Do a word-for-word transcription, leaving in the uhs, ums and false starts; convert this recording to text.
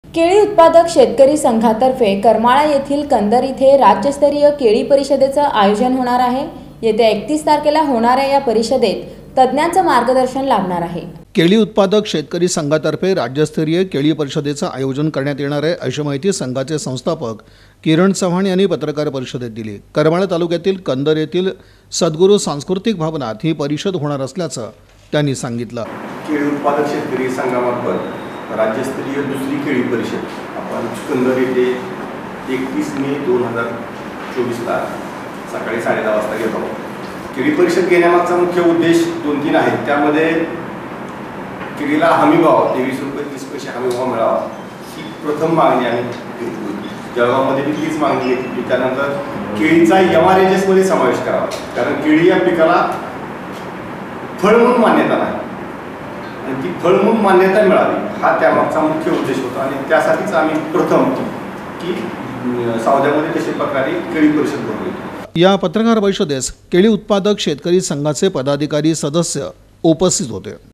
केळी उत्पादक शेतकरी संघातर्फे करमाळा येथील कंदर इथे राज्यस्तरीय केळी परिषदेचं आयोजन होणार आहे। येत्या एकतीस तारखेला होणाऱ्या या परिषदेत तज्ञांचं मार्गदर्शन लाभणार आहे। केळी उत्पादक शेतकरी संघातर्फे राज्यस्तरीय केळी परिषदेचं आयोजन करण्यात येणार आहे अशी माहिती संघाचे संस्थापक किरण चव्हाण यांनी पत्रकार परिषदेत दिली। करमाळा तालुक्यातील कंदर येथील सद्गुरू सांस्कृतिक भवनात ही परिषद होणार असल्याचं त्यांनी सांगितलं। केळी उत्पादक शेतकरी संघामार्फत राज्यस्तरीय दुसरी केळी परिषद आपण कंदर येथे एकतीस मे दोन हजार चोवीसला सकाळी साडे दहा वाजता घेत आहोत। केळी परिषद घेण्यामागचा मुख्य उद्देश दोन तीन आहेत। त्यामध्ये केळीला हमी भाव तेवीस रुपये तीस पैसे हमी भाव मिळावा ही प्रथम मागणी आम्ही घेतली होती। जळगावमध्ये बी तीच मागणी घेतली। त्यानंतर केळीचा एम आर एच एसमध्ये समावेश करावा, कारण केळी या पिकाला फळ म्हणून मान्यता नाही आणि ती फळ म्हणून मान्यता मिळावी हा त्यामागचा मुख्य उद्देश होता। आणि त्यासाठीच आम्ही प्रथम की सावध्यामध्ये कशा प्रकारे केळी परिषद भरवली। या पत्रकार परिषदेस केळी उत्पादक शेतकरी संघाचे पदाधिकारी सदस्य उपस्थित होते।